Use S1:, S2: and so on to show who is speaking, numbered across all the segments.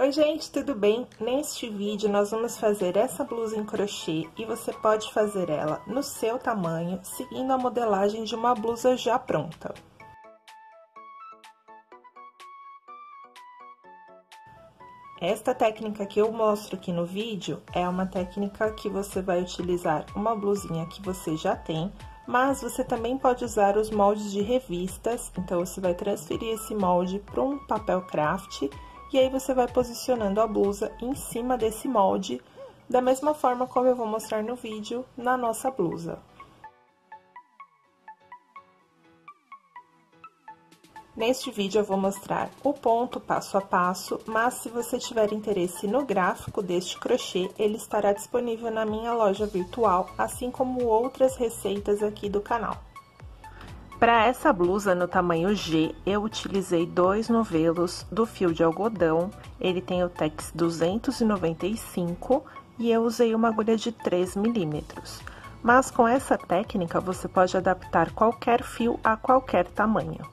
S1: Oi gente, tudo bem? Neste vídeo nós vamos fazer essa blusa em crochê e você pode fazer ela no seu tamanho, seguindo a modelagem de uma blusa já pronta. Esta técnica que eu mostro aqui no vídeo é uma técnica que você vai utilizar uma blusinha que você já tem, mas você também pode usar os moldes de revistas, então você vai transferir esse molde para um papel craft. E aí, você vai posicionando a blusa em cima desse molde, da mesma forma como eu vou mostrar no vídeo, na nossa blusa. Neste vídeo, eu vou mostrar o ponto passo a passo, mas se você tiver interesse no gráfico deste crochê, ele estará disponível na minha loja virtual, assim como outras receitas aqui do canal. Para essa blusa no tamanho G, eu utilizei 2 novelos do fio de algodão, ele tem o tex 295 e eu usei uma agulha de 3 milímetros. Mas com essa técnica, você pode adaptar qualquer fio a qualquer tamanho.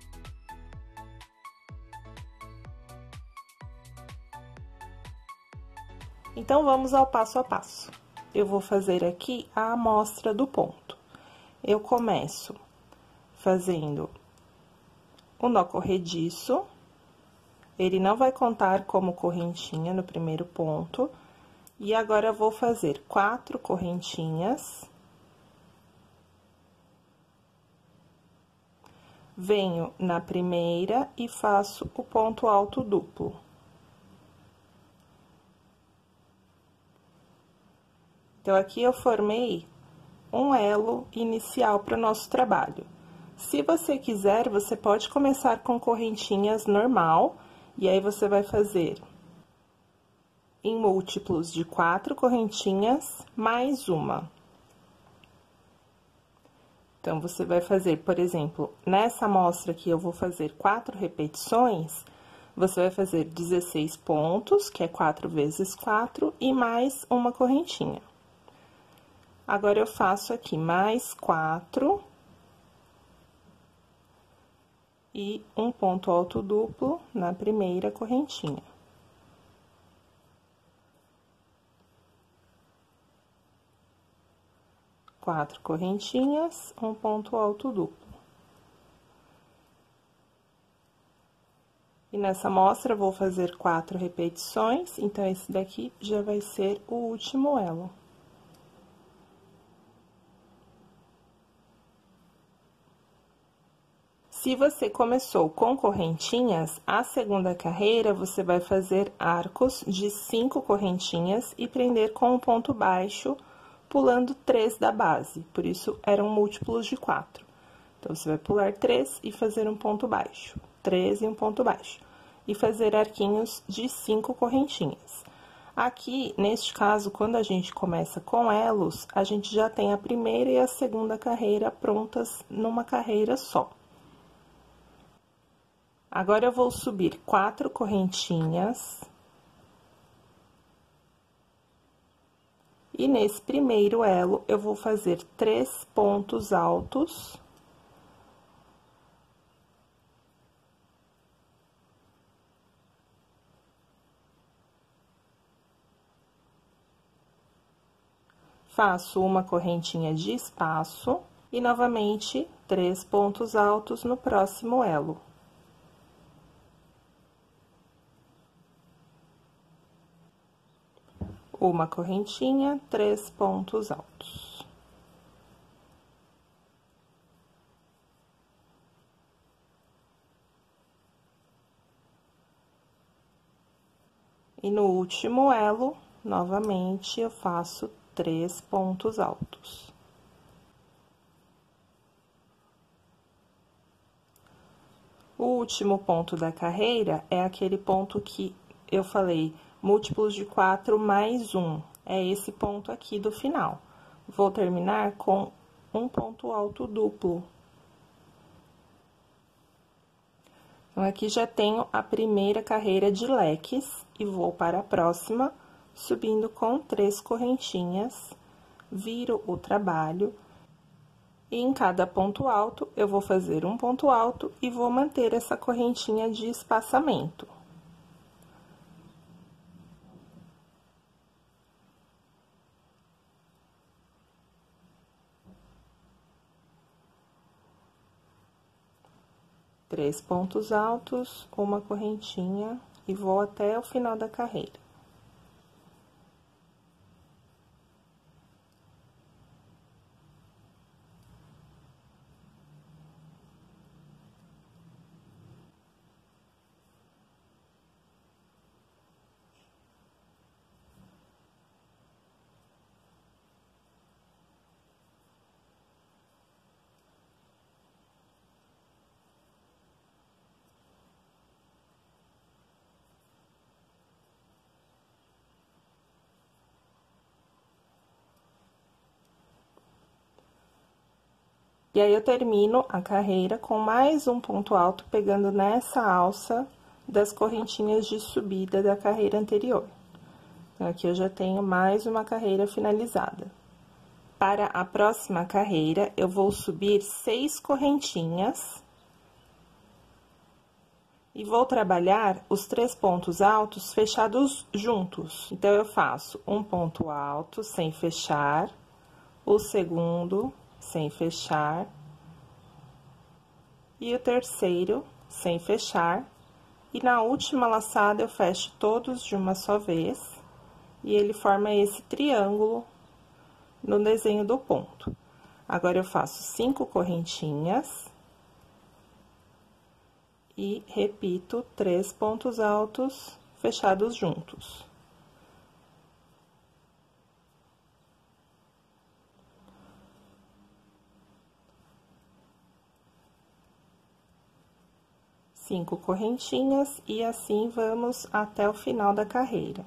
S1: Então, vamos ao passo a passo. Eu vou fazer aqui a amostra do ponto. Eu começo fazendo o nó corrediço, ele não vai contar como correntinha no primeiro ponto, e agora eu vou fazer 4 correntinhas, venho na primeira e faço o ponto alto duplo. Então, aqui eu formei um elo inicial para o nosso trabalho. Se você quiser, você pode começar com correntinhas normal, e aí você vai fazer em múltiplos de 4 correntinhas, mais uma. Então, você vai fazer, por exemplo, nessa amostra aqui, eu vou fazer 4 repetições, você vai fazer 16 pontos, que é 4 vezes 4, e mais uma correntinha. Agora, eu faço aqui mais 4... e um ponto alto duplo na primeira correntinha. Quatro correntinhas, um ponto alto duplo. E nessa amostra, eu vou fazer 4 repetições, então, esse daqui já vai ser o último elo. Se você começou com correntinhas, a segunda carreira, você vai fazer arcos de 5 correntinhas e prender com um ponto baixo, pulando 3 da base, por isso, eram múltiplos de 4. Então, você vai pular 3 e fazer um ponto baixo, 3 e um ponto baixo, e fazer arquinhos de 5 correntinhas. Aqui, neste caso, quando a gente começa com elos, a gente já tem a primeira e a segunda carreira prontas numa carreira só. Agora, eu vou subir 4 correntinhas. E nesse primeiro elo, eu vou fazer 3 pontos altos. Faço uma correntinha de espaço e, novamente, 3 pontos altos no próximo elo. Uma correntinha, 3 pontos altos. E no último elo, novamente, eu faço 3 pontos altos. O último ponto da carreira é aquele ponto que eu falei, múltiplos de 4 mais 1, é esse ponto aqui do final. Vou terminar com um ponto alto duplo. Então, aqui já tenho a primeira carreira de leques e vou para a próxima, subindo com 3 correntinhas, viro o trabalho. E em cada ponto alto, eu vou fazer um ponto alto e vou manter essa correntinha de espaçamento. 3 pontos altos, uma correntinha e vou até o final da carreira. E aí, eu termino a carreira com mais um ponto alto, pegando nessa alça das correntinhas de subida da carreira anterior. Então, aqui eu já tenho mais uma carreira finalizada. Para a próxima carreira, eu vou subir 6 correntinhas. E vou trabalhar os 3 pontos altos fechados juntos. Então, eu faço um ponto alto sem fechar, o segundo sem fechar, e o terceiro sem fechar, e na última laçada eu fecho todos de uma só vez, e ele forma esse triângulo no desenho do ponto. Agora, eu faço 5 correntinhas e repito 3 pontos altos fechados juntos. Cinco correntinhas e assim vamos até o final da carreira.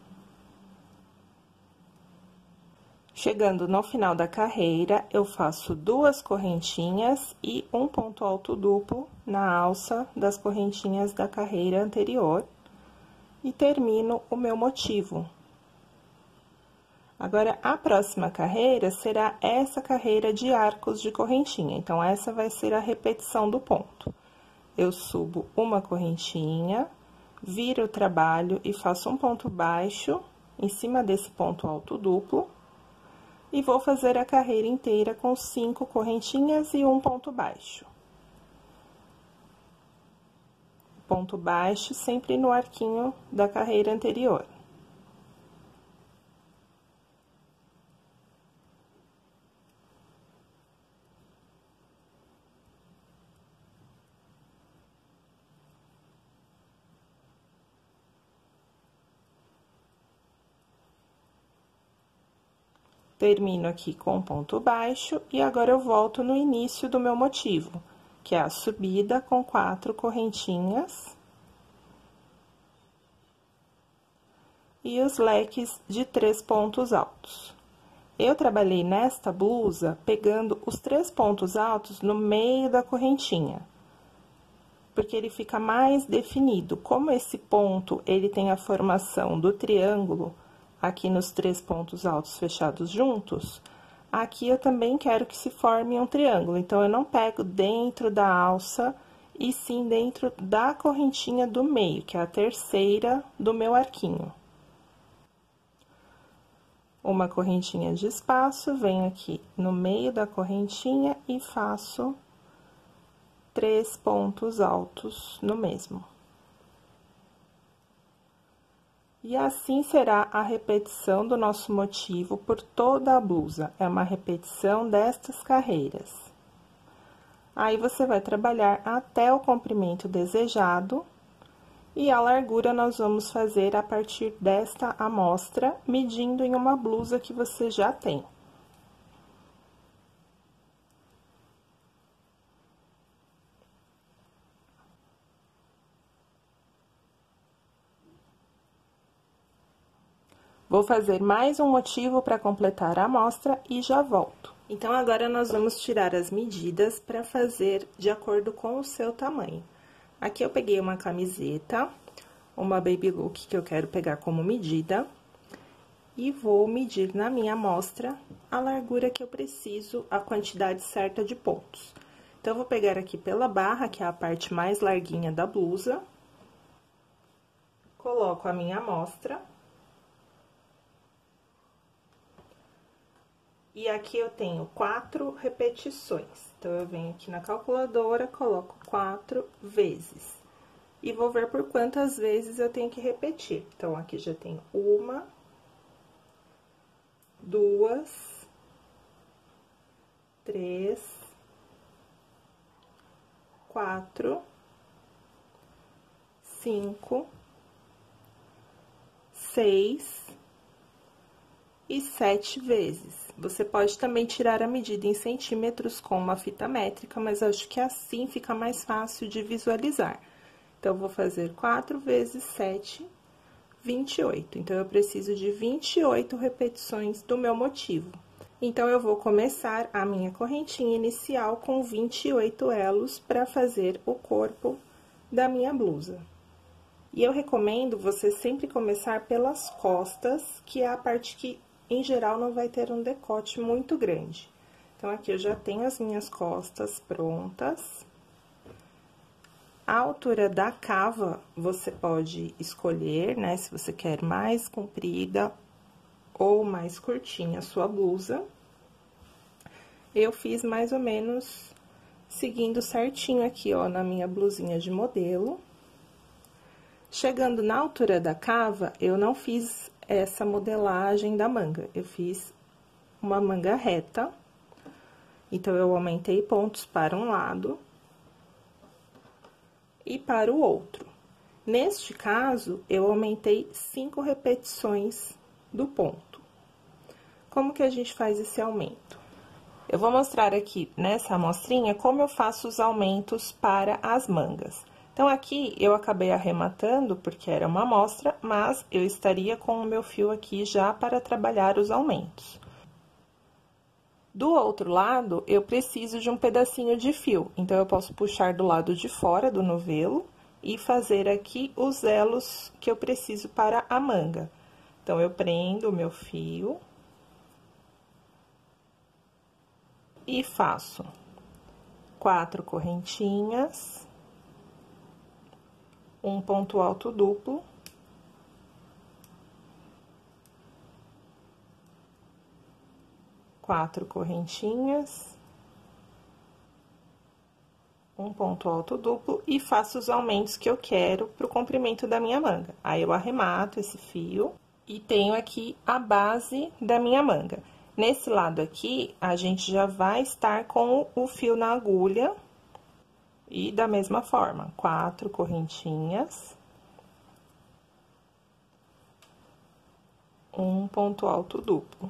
S1: Chegando no final da carreira, eu faço 2 correntinhas e um ponto alto duplo na alça das correntinhas da carreira anterior e termino o meu motivo. Agora, a próxima carreira será essa carreira de arcos de correntinha, então, essa vai ser a repetição do ponto. Eu subo uma correntinha, viro o trabalho e faço um ponto baixo em cima desse ponto alto duplo. E vou fazer a carreira inteira com 5 correntinhas e um ponto baixo. Ponto baixo sempre no arquinho da carreira anterior. Termino aqui com ponto baixo e agora eu volto no início do meu motivo, que é a subida com 4 correntinhas e os leques de 3 pontos altos. Eu trabalhei nesta blusa pegando os 3 pontos altos no meio da correntinha, porque ele fica mais definido. Como esse ponto, ele tem a formação do triângulo aqui nos 3 pontos altos fechados juntos, aqui eu também quero que se forme um triângulo. Então, eu não pego dentro da alça, e sim dentro da correntinha do meio, que é a terceira do meu arquinho. Uma correntinha de espaço, venho aqui no meio da correntinha e faço 3 pontos altos no mesmo. E assim será a repetição do nosso motivo por toda a blusa. É uma repetição destas carreiras. Aí, você vai trabalhar até o comprimento desejado. E a largura nós vamos fazer a partir desta amostra, medindo em uma blusa que você já tem. Vou fazer mais um motivo para completar a amostra e já volto. Então, agora nós vamos tirar as medidas para fazer de acordo com o seu tamanho. Aqui eu peguei uma camiseta, uma baby look que eu quero pegar como medida, e vou medir na minha amostra a largura que eu preciso, a quantidade certa de pontos. Então, eu vou pegar aqui pela barra, que é a parte mais larguinha da blusa, coloco a minha amostra. E aqui eu tenho 4 repetições. Então, eu venho aqui na calculadora, coloco 4 vezes. E vou ver por quantas vezes eu tenho que repetir. Então, aqui já tenho 1, 2, 3, 4, 5, 6 e 7 vezes. Você pode também tirar a medida em centímetros com uma fita métrica, mas acho que assim fica mais fácil de visualizar. Então, eu vou fazer 4 vezes 7, 28. Então, eu preciso de 28 repetições do meu motivo. Então, eu vou começar a minha correntinha inicial com 28 elos para fazer o corpo da minha blusa. E eu recomendo você sempre começar pelas costas, que é a parte que, em geral, não vai ter um decote muito grande. Então, aqui eu já tenho as minhas costas prontas. A altura da cava, você pode escolher, né, se você quer mais comprida ou mais curtinha a sua blusa. Eu fiz mais ou menos seguindo certinho aqui, ó, na minha blusinha de modelo. Chegando na altura da cava, eu não fiz essa modelagem da manga, eu fiz uma manga reta. Então, eu aumentei pontos para um lado e para o outro. Neste caso, eu aumentei 5 repetições do ponto. Como que a gente faz esse aumento? Eu vou mostrar aqui nessa amostrinha como eu faço os aumentos para as mangas. Então, aqui eu acabei arrematando porque era uma amostra, mas eu estaria com o meu fio aqui já para trabalhar os aumentos. Do outro lado, eu preciso de um pedacinho de fio, então, eu posso puxar do lado de fora do novelo e fazer aqui os elos que eu preciso para a manga. Então, eu prendo o meu fio e faço 4 correntinhas, um ponto alto duplo. Quatro correntinhas, um ponto alto duplo e faço os aumentos que eu quero pro comprimento da minha manga. Aí, eu arremato esse fio e tenho aqui a base da minha manga. Nesse lado aqui, a gente já vai estar com o fio na agulha e da mesma forma, 4 correntinhas, um ponto alto duplo.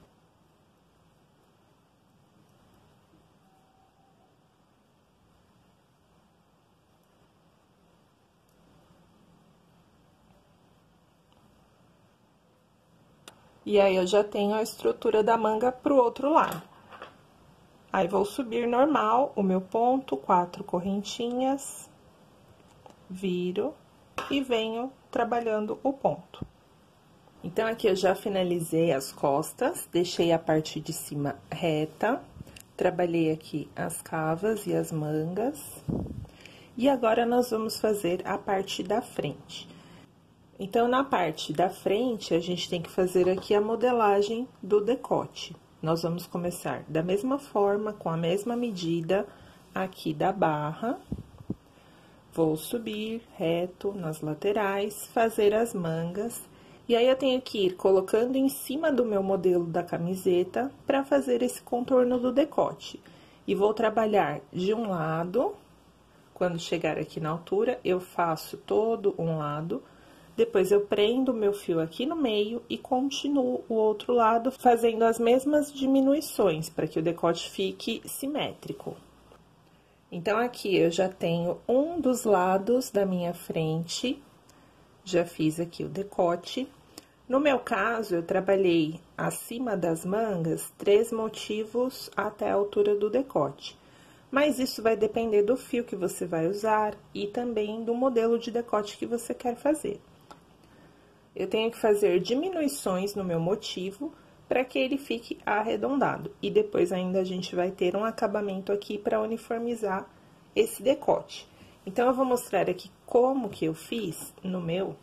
S1: E aí, eu já tenho a estrutura da manga pro outro lado. Aí, vou subir normal o meu ponto, 4 correntinhas, viro e venho trabalhando o ponto. Então, aqui eu já finalizei as costas, deixei a parte de cima reta, trabalhei aqui as cavas e as mangas. E agora, nós vamos fazer a parte da frente. Então, na parte da frente, a gente tem que fazer aqui a modelagem do decote. Nós vamos começar da mesma forma, com a mesma medida aqui da barra. Vou subir reto nas laterais, fazer as mangas. E aí, eu tenho que ir colocando em cima do meu modelo da camiseta para fazer esse contorno do decote. E vou trabalhar de um lado, quando chegar aqui na altura, eu faço todo um lado. Depois, eu prendo o meu fio aqui no meio e continuo o outro lado, fazendo as mesmas diminuições, para que o decote fique simétrico. Então, aqui, eu já tenho um dos lados da minha frente, já fiz aqui o decote. No meu caso, eu trabalhei acima das mangas 3 motivos até a altura do decote. Mas isso vai depender do fio que você vai usar e também do modelo de decote que você quer fazer. Eu tenho que fazer diminuições no meu motivo para que ele fique arredondado. E depois ainda a gente vai ter um acabamento aqui para uniformizar esse decote. Então, eu vou mostrar aqui como que eu fiz no meu.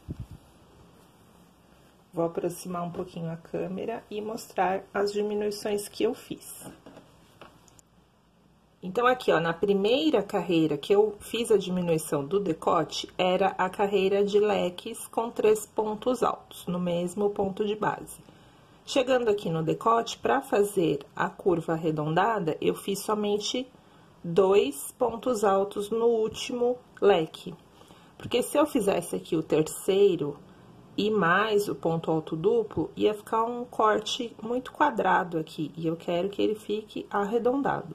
S1: Vou aproximar um pouquinho a câmera e mostrar as diminuições que eu fiz. Então, aqui, ó, na primeira carreira que eu fiz a diminuição do decote, era a carreira de leques com 3 pontos altos, no mesmo ponto de base. Chegando aqui no decote, para fazer a curva arredondada, eu fiz somente 2 pontos altos no último leque. Porque se eu fizesse aqui o terceiro e mais o ponto alto duplo, ia ficar um corte muito quadrado aqui, e eu quero que ele fique arredondado.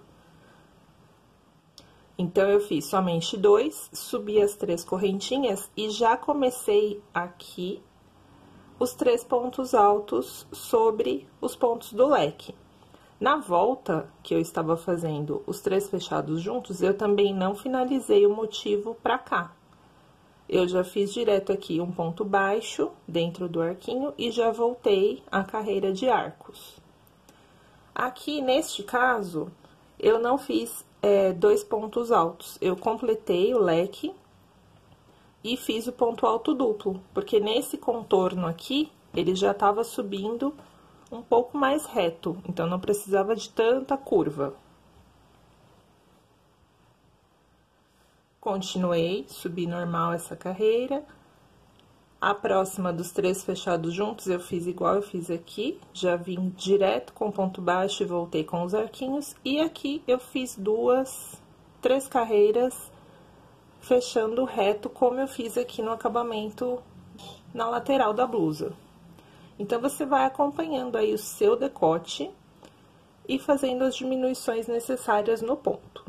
S1: Então, eu fiz somente 2, subi as 3 correntinhas e já comecei aqui os 3 pontos altos sobre os pontos do leque. Na volta que eu estava fazendo os 3 fechados juntos, eu também não finalizei o motivo pra cá. Eu já fiz direto aqui um ponto baixo dentro do arquinho e já voltei a carreira de arcos. Aqui, neste caso, eu não fiz 2 pontos altos. Eu completei o leque e fiz o ponto alto duplo, porque nesse contorno aqui, ele já estava subindo um pouco mais reto, então não precisava de tanta curva. Continuei, subi normal essa carreira. A próxima dos 3 fechados juntos, eu fiz igual eu fiz aqui, já vim direto com ponto baixo e voltei com os arquinhos. E aqui eu fiz 3 carreiras fechando reto, como eu fiz aqui no acabamento na lateral da blusa. Então, você vai acompanhando aí o seu decote e fazendo as diminuições necessárias no ponto.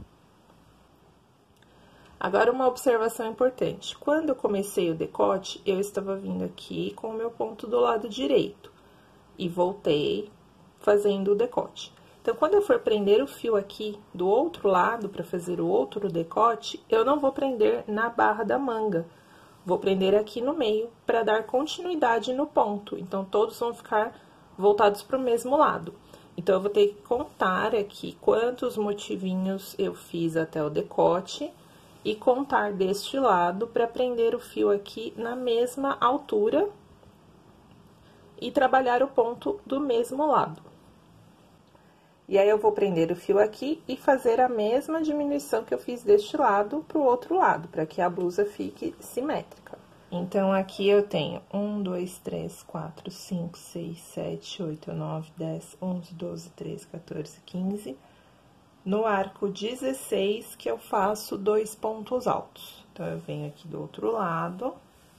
S1: Agora, uma observação importante. Quando eu comecei o decote, eu estava vindo aqui com o meu ponto do lado direito. E voltei fazendo o decote. Então, quando eu for prender o fio aqui do outro lado, para fazer o outro decote, eu não vou prender na barra da manga. Vou prender aqui no meio, para dar continuidade no ponto. Então, todos vão ficar voltados para o mesmo lado. Então, eu vou ter que contar aqui quantos motivinhos eu fiz até o decote e contar deste lado para prender o fio aqui na mesma altura e trabalhar o ponto do mesmo lado. E aí, eu vou prender o fio aqui e fazer a mesma diminuição que eu fiz deste lado pro outro lado, para que a blusa fique simétrica. Então, aqui eu tenho 1, 2, 3, 4, 5, 6, 7, 8, 9, 10, 11, 12, 13, 14, 15... No arco 16, que eu faço 2 pontos altos. Então, eu venho aqui do outro lado.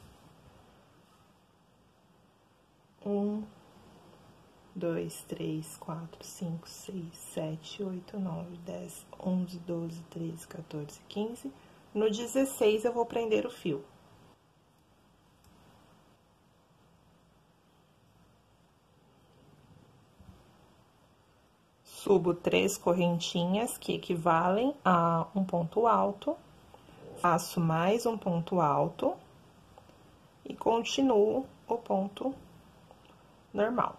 S1: 1, 2, 3, 4, 5, 6, 7, 8, 9, 10, 11, 12, 13, 14, 15. No 16, eu vou prender o fio. Subo 3 correntinhas, que equivalem a um ponto alto, faço mais um ponto alto e continuo o ponto normal.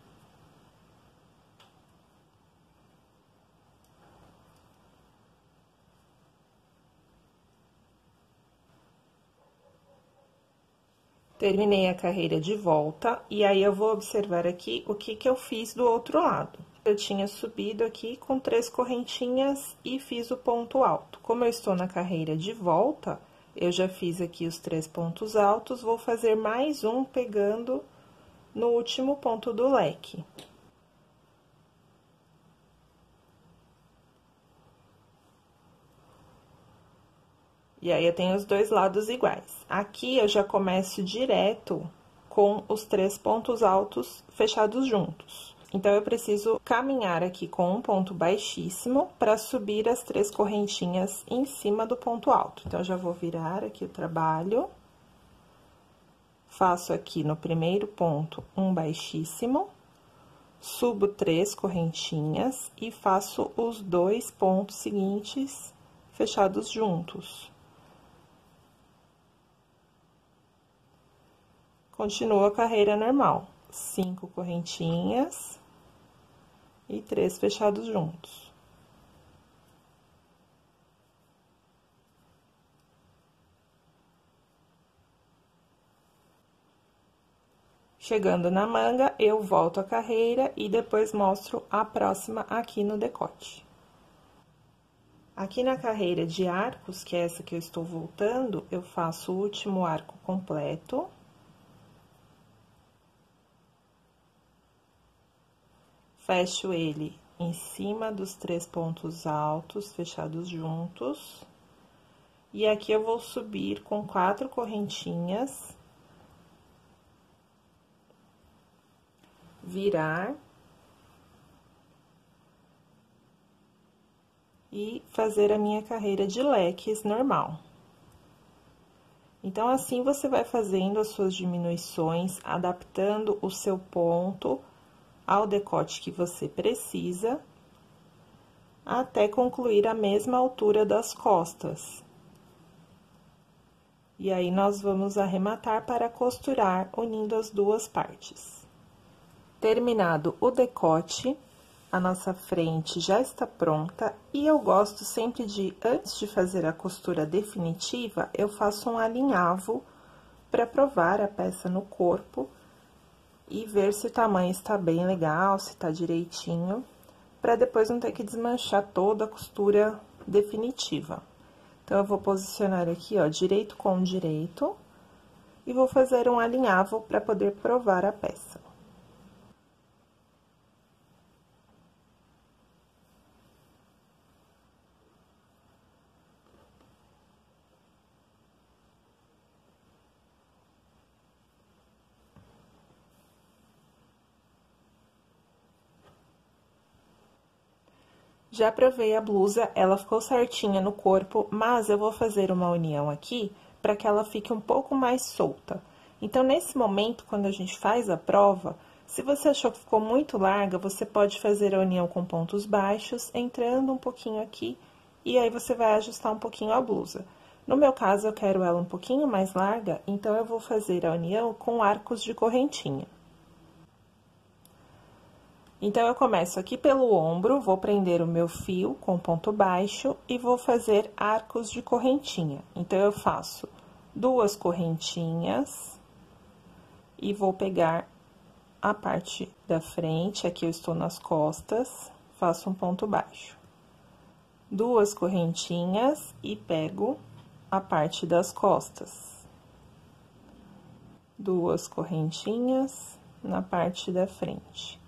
S1: Terminei a carreira de volta, e aí eu vou observar aqui o que eu fiz do outro lado. Eu tinha subido aqui com 3 correntinhas e fiz o ponto alto. Como eu estou na carreira de volta, eu já fiz aqui os 3 pontos altos, vou fazer mais um pegando no último ponto do leque. E aí, eu tenho os 2 lados iguais. Aqui, eu já começo direto com os 3 pontos altos fechados juntos. Então, eu preciso caminhar aqui com um ponto baixíssimo para subir as 3 correntinhas em cima do ponto alto. Então, eu já vou virar aqui o trabalho. Faço aqui no primeiro ponto um baixíssimo, subo 3 correntinhas e faço os 2 pontos seguintes fechados juntos. Continuo a carreira normal, 5 correntinhas e 3 fechados juntos. Chegando na manga, eu volto a carreira e depois mostro a próxima aqui no decote. Aqui na carreira de arcos, que é essa que eu estou voltando, eu faço o último arco completo. Fecho ele em cima dos 3 pontos altos, fechados juntos. E aqui eu vou subir com 4 correntinhas. Virar. E fazer a minha carreira de leques normal. Então, assim, você vai fazendo as suas diminuições, adaptando o seu ponto ao decote que você precisa, até concluir a mesma altura das costas. E aí, nós vamos arrematar para costurar, unindo as duas partes. Terminado o decote, a nossa frente já está pronta e eu gosto sempre de, antes de fazer a costura definitiva, eu faço um alinhavo para provar a peça no corpo e ver se o tamanho está bem legal, se está direitinho, para depois não ter que desmanchar toda a costura definitiva. Então, eu vou posicionar aqui, ó, direito com direito e vou fazer um alinhavo para poder provar a peça. Já provei a blusa, ela ficou certinha no corpo, mas eu vou fazer uma união aqui para que ela fique um pouco mais solta. Então, nesse momento, quando a gente faz a prova, se você achou que ficou muito larga, você pode fazer a união com pontos baixos, entrando um pouquinho aqui, e aí você vai ajustar um pouquinho a blusa. No meu caso, eu quero ela um pouquinho mais larga, então eu vou fazer a união com arcos de correntinha. Então, eu começo aqui pelo ombro, vou prender o meu fio com ponto baixo e vou fazer arcos de correntinha. Então, eu faço 2 correntinhas e vou pegar a parte da frente, aqui eu estou nas costas, faço um ponto baixo. 2 correntinhas e pego a parte das costas. 2 correntinhas na parte da frente.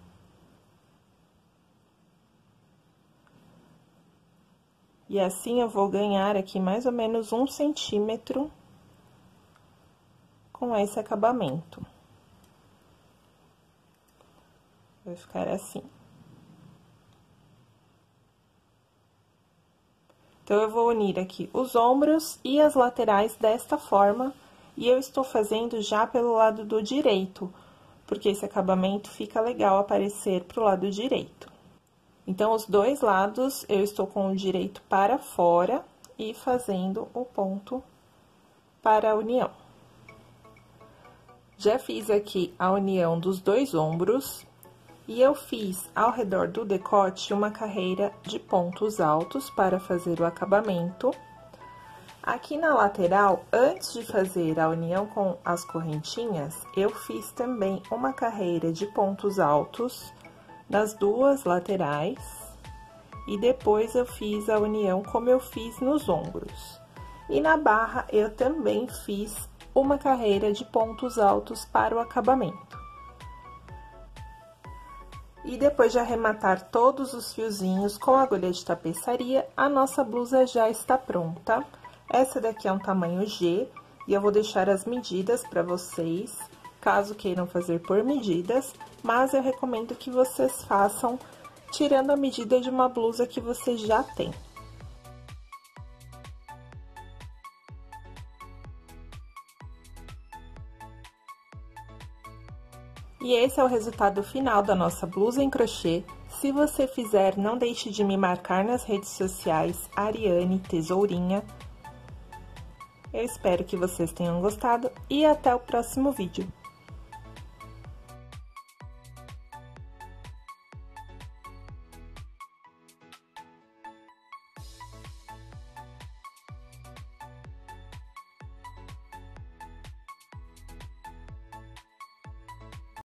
S1: E assim, eu vou ganhar aqui mais ou menos 1 centímetro com esse acabamento. Vai ficar assim. Então, eu vou unir aqui os ombros e as laterais desta forma, e eu estou fazendo já pelo lado do direito, porque esse acabamento fica legal aparecer pro lado direito. Então, os dois lados, eu estou com o direito para fora e fazendo o ponto para a união. Já fiz aqui a união dos 2 ombros e eu fiz ao redor do decote uma carreira de pontos altos para fazer o acabamento. Aqui na lateral, antes de fazer a união com as correntinhas, eu fiz também uma carreira de pontos altos nas 2 laterais, e depois eu fiz a união como eu fiz nos ombros. E na barra, eu também fiz uma carreira de pontos altos para o acabamento. E depois de arrematar todos os fiozinhos com agulha de tapeçaria, a nossa blusa já está pronta. Essa daqui é um tamanho G, e eu vou deixar as medidas para vocês, caso queiram fazer por medidas, mas eu recomendo que vocês façam tirando a medida de uma blusa que você já tem. E esse é o resultado final da nossa blusa em crochê. Se você fizer, não deixe de me marcar nas redes sociais, Ariane Tesourinha. Eu espero que vocês tenham gostado e até o próximo vídeo.